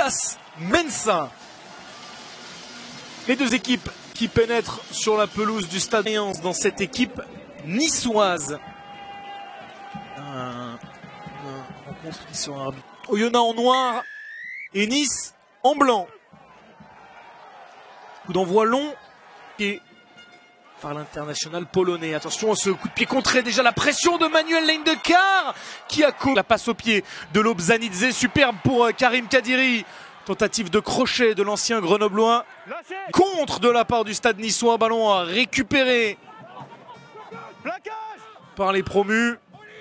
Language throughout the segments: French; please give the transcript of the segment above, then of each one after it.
Lucas Mensah. Les deux équipes qui pénètrent sur la pelouse du Stade Mayence dans cette équipe niçoise. Rencontre qui sera arbitrée. Oyonnax en noir et Nice en blanc. Coup d'envoi long et par l'international polonais. Attention à ce coup de pied contré, déjà la pression de Manuel Leindekar qui a la passe au pied de Lobzanidze, superbe pour Karim Kadiri. Tentative de crochet de l'ancien grenoblois. Contre de la part du Stade niçois, ballon à récupérer par les promus.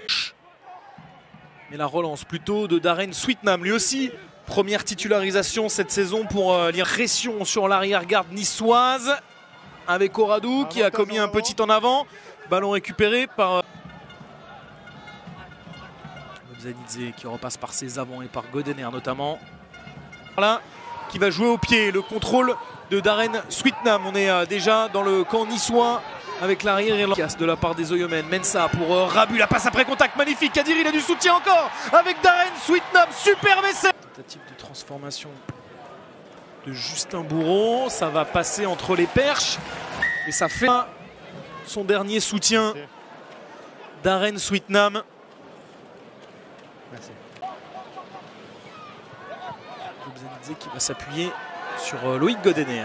Mais la relance plutôt de Darren Sweetnam, lui aussi. Première titularisation cette saison pour l'impression sur l'arrière-garde niçoise. Avec Oradou qui a commis un petit en avant. Ballon récupéré par Lobzanidze qui repasse par ses avants et par Godener notamment. Là, qui va jouer au pied. Le contrôle de Darren Sweetnam. On est déjà dans le camp niçois avec l'arrière et casse de la part des Oyomènes. Mensah pour Rabu. La passe après contact magnifique. Kadiri, il a du soutien encore avec Darren Sweetnam. Superbe essai. Tentative de transformation de Justin Bourreau, ça va passer entre les perches et ça fait son dernier soutien. Darren Sweetnam. Lobzanidze qui va s'appuyer sur Loïc Godener.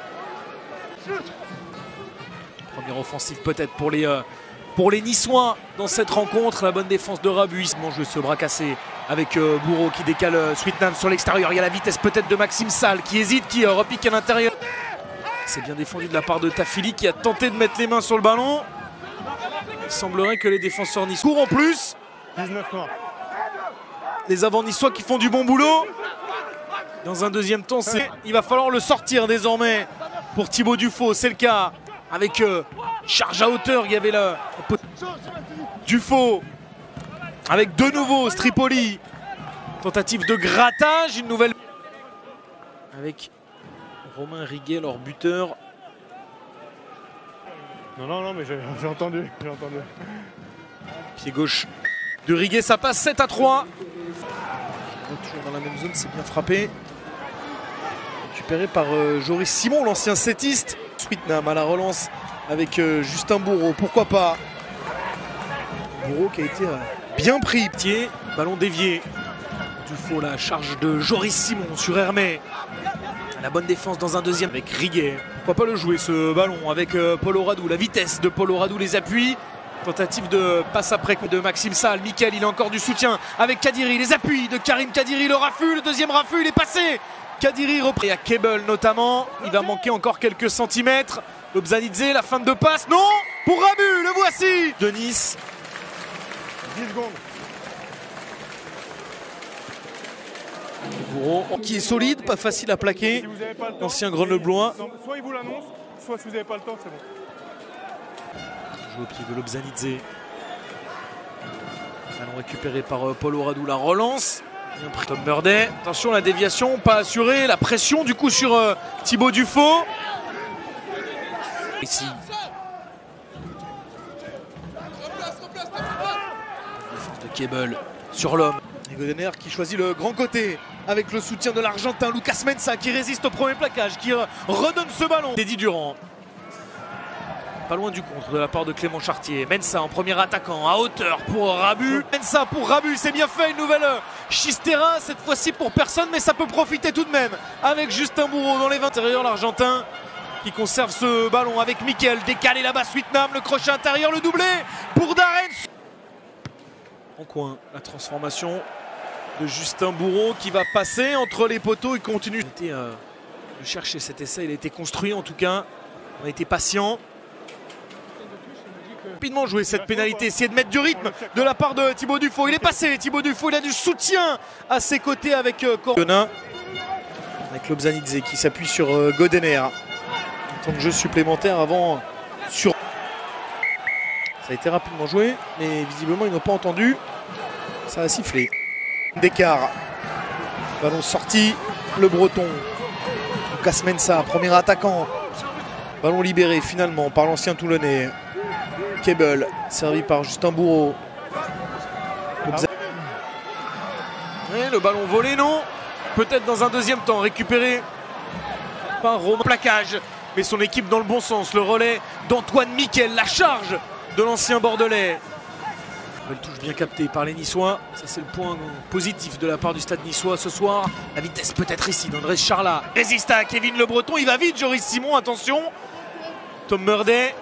Première offensive peut-être pour les Niçois dans cette rencontre. La bonne défense de Rabu. Il mange ce bras cassé avec Bourreau qui décale Sweetnam sur l'extérieur. Il y a la vitesse peut-être de Maxime Salle qui hésite, qui repique à l'intérieur. C'est bien défendu de la part de Tafili qui a tenté de mettre les mains sur le ballon. Il semblerait que les défenseurs niçois courent en plus. 19 noirs. Les avants niçois qui font du bon boulot. Dans un deuxième temps, il va falloir le sortir désormais pour Thibaut Dufaux. C'est le cas avec charge à hauteur. Il y avait le Dufaux avec de nouveau Stripoli. Tentative de grattage, une nouvelle avec Romain Riguet, leur buteur. Non, mais j'ai entendu. Pied gauche de Riguet, ça passe 7 à 3. Toujours dans la même zone, c'est bien frappé. Récupéré par Joris Simon, l'ancien settiste. Sweetnam à la relance avec Justin Bourreau, pourquoi pas. Bourreau qui a été bien pris. Pied, ballon dévié. Dufaux, la charge de Joris Simon sur Hermé. La bonne défense dans un deuxième avec Riguet. Pourquoi pas le jouer ce ballon avec Paul Oradou. La vitesse de Paul Oradou, les appuis. Tentative de passe après de Maxime Salle. Mickaël, il a encore du soutien avec Kadiri. Les appuis de Karim Kadiri. Le raffut, le deuxième raffut, il est passé. Kadiri repris. Et à Kebel notamment. Il va manquer encore quelques centimètres. Lobzanidze, la fin de passe. Non, pour Rabu, le voici. De Nice. 10 secondes. Bourreau qui est solide, pas facile à plaquer. Si vous n'avez pas le temps, l'ancien grenoblois. Soit il vous l'annonce, soit si vous n'avez pas le temps, c'est bon. Joue au pied de Lobzanidze. Ballon récupéré par Paul Oradou, la relance. Bien pris Tom Murday. Attention, la déviation, pas assurée. La pression du coup sur Thibaut Dufaux. Ici. Défense de Kebel sur l'homme. Et Godener qui choisit le grand côté avec le soutien de l'Argentin Lucas Mensah qui résiste au premier plaquage, qui redonne ce ballon. Teddy Durand. Pas loin du contre de la part de Clément Chartier. Mensah en premier attaquant à hauteur pour Rabu. Mensah pour Rabu, c'est bien fait. Une nouvelle Chistera, cette fois-ci pour personne, mais ça peut profiter tout de même. Avec Justin Bourreau dans les 20 intérieurs, l'Argentin qui conserve ce ballon avec Mickaël. Décalé là-bas, Sweetnam, le crochet intérieur, le doublé pour Darren. En coin, la transformation de Justin Bourreau qui va passer entre les poteaux. Il continue de chercher cet essai. Il a été construit en tout cas. On a été patient. Rapidement jouer cette pénalité, essayer de mettre du rythme de la part de Thibaut Dufaux. Il est passé, Thibaut Dufaux, il a du soutien à ses côtés avec Corona. Avec Lobzanidze qui s'appuie sur Godener. En tant que jeu supplémentaire avant sur. Ça a été rapidement joué, mais visiblement ils n'ont pas entendu. Ça a sifflé. D'écart. Ballon sorti, le Breton. Lucas Mensah, premier attaquant. Ballon libéré finalement par l'ancien Toulonnais. Kebel, servi par Justin Bourreau. Et le ballon volé, non. peut-être dans un deuxième temps, récupéré par Romain. Plaquage, mais son équipe dans le bon sens. Le relais d'Antoine Miquel, la charge de l'ancien Bordelais. Belle touche bien captée par les Niçois. Ça, c'est le point positif de la part du stade niçois ce soir. La vitesse peut-être ici d'Andrés Charlat. Résiste à Kevin Le Breton. Il va vite, Joris Simon. Attention. Tom Murday.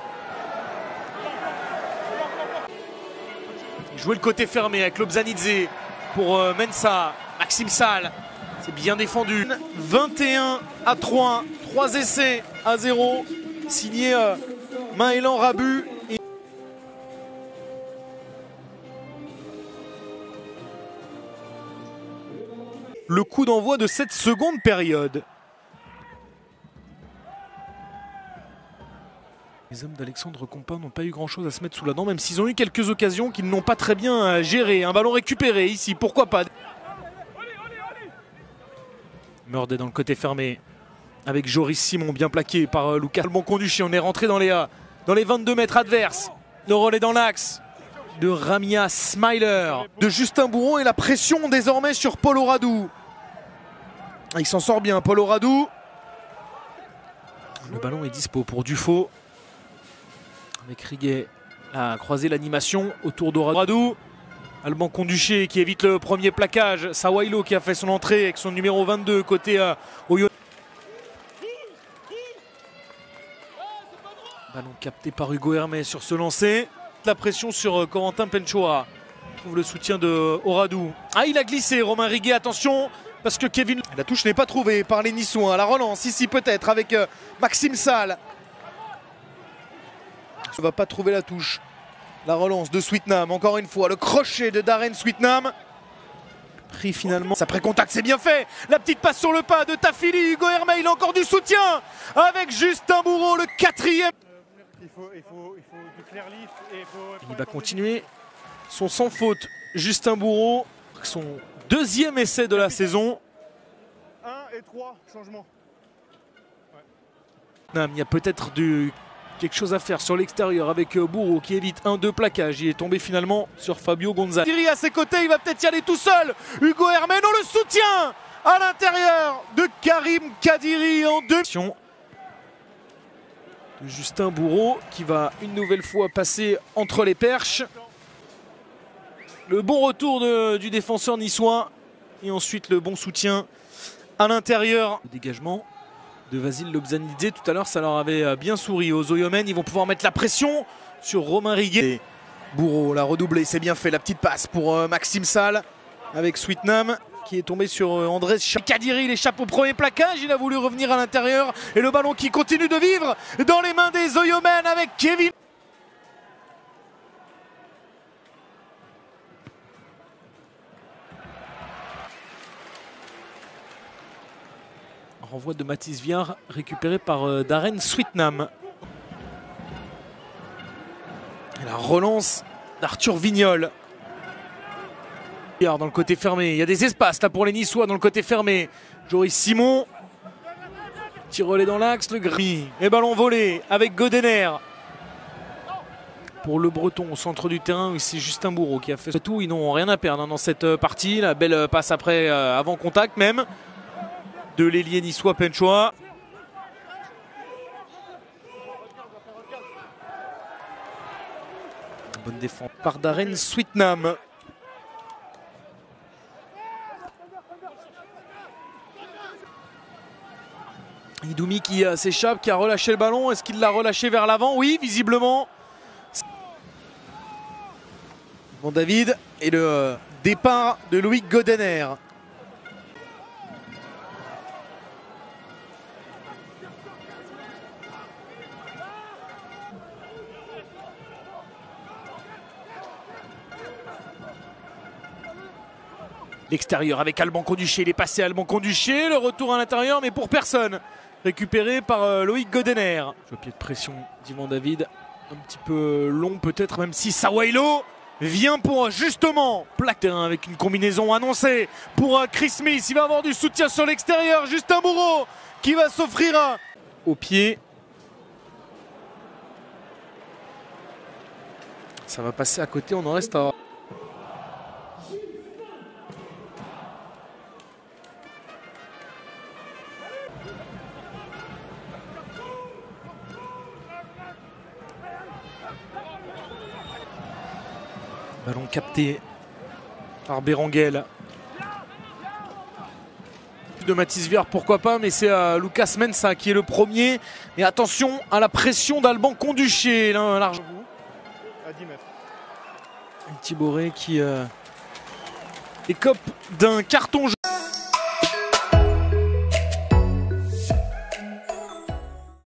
Il jouait le côté fermé avec Lobzanidze pour Mensa. Maxime Salle. C'est bien défendu. 21-3. 3 essais à 0. Signé Maëlan Rabu. Le coup d'envoi de cette seconde période. Les hommes d'Alexandre Compas n'ont pas eu grand-chose à se mettre sous la dent, même s'ils ont eu quelques occasions qu'ils n'ont pas très bien gérées. Un ballon récupéré ici, pourquoi pas. Murday dans le côté fermé, avec Joris Simon bien plaqué par Lucas. Bon conduit, on est rentré dans les 22 mètres adverses. Le relais dans l'axe de Ramia Smiler, de Justin Bourreau et la pression désormais sur Paul Auradou. Il s'en sort bien, Paul Auradou. Le ballon est dispo pour Dufaux. Avec Riguet à croiser l'animation autour d'Auradou. Alban Conduché qui évite le premier plaquage. Sawailo qui a fait son entrée avec son numéro 22 côté Oyo. Ballon capté par Hugo Hermé sur ce lancer. La pression sur Corentin Penchoa. Trouve le soutien de Auradou. Ah, il a glissé, Romain Riguet, attention. Parce que Kevin... La touche n'est pas trouvée par les Niçois. La relance ici peut-être avec Maxime Salle. Il ne va pas trouver la touche. La relance de Sweetnam. Encore une fois, le crochet de Darren Sweetnam. Pris finalement. Après contact, c'est bien fait. La petite passe sur le pas de Tafili. Hugo Hermé, il a encore du soutien. Avec Justin Bourreau, le 4e. Il faut du clair lisse et il va continuer son sans faute. Justin Bourreau, son deuxième essai de la saison. 1 et 3 changements. Ouais. Il y a peut-être quelque chose à faire sur l'extérieur avec Bourreau qui évite 1-2 plaquage. Il est tombé finalement sur Fabio Gonzalez. Thierry à ses côtés, il va peut-être y aller tout seul. Hugo Hermé, non, le soutien à l'intérieur de Karim Kadiri en 2. Justin Bourreau qui va une nouvelle fois passer entre les perches. Le bon retour du défenseur niçois et ensuite le bon soutien à l'intérieur. Le dégagement de Vasile Lobzanidze tout à l'heure, ça leur avait bien souri aux Oyomènes. Ils vont pouvoir mettre la pression sur Romain Riguet. Et Bourreau l'a redoublé, c'est bien fait, la petite passe pour Maxime Salle avec Sweetnam qui est tombé sur Andrés Charlat. Kadiri, il échappe au premier plaquage, il a voulu revenir à l'intérieur et le ballon qui continue de vivre dans les mains des Oyomènes avec Kevin. Renvoi de Mathis Viard récupéré par Darren Sweetnam. Et la relance d'Arthur Vignol. Dans le côté fermé, il y a des espaces là pour les Niçois dans le côté fermé. Joris Simon. Petit relais dans l'axe, le gris. Et ballon volé avec Godener. Pour le Breton au centre du terrain, c'est Justin Bourreau qui a fait tout. Ils n'ont rien à perdre dans cette partie. La belle passe après, avant contact même. De l'ailier niçois Penchoa. Bonne défense par Darren Sweetnam. Idoumi qui s'échappe, qui a relâché le ballon. Est-ce qu'il l'a relâché vers l'avant? Oui, visiblement. Bon, David et le départ de Loïc Godener. L'extérieur avec Alban Conduché, il est passé Alban Conduché, le retour à l'intérieur mais pour personne. Récupéré par Loïc Godener. Le pied de pression d'Ivan David, un petit peu long peut-être, même si Sawailo vient pour justement plaque terrain avec une combinaison annoncée pour Chris Smith. Il va avoir du soutien sur l'extérieur, Justin Bourreau qui va s'offrir au pied. Ça va passer à côté, on en reste à... Ballon capté par Béranguel. De Mathis Viard, pourquoi pas, mais c'est Lucas Mensa qui est le premier. Et attention à la pression d'Alban Conduché. Large. À 10 mètres. Thibauré qui écope d'un carton jaune.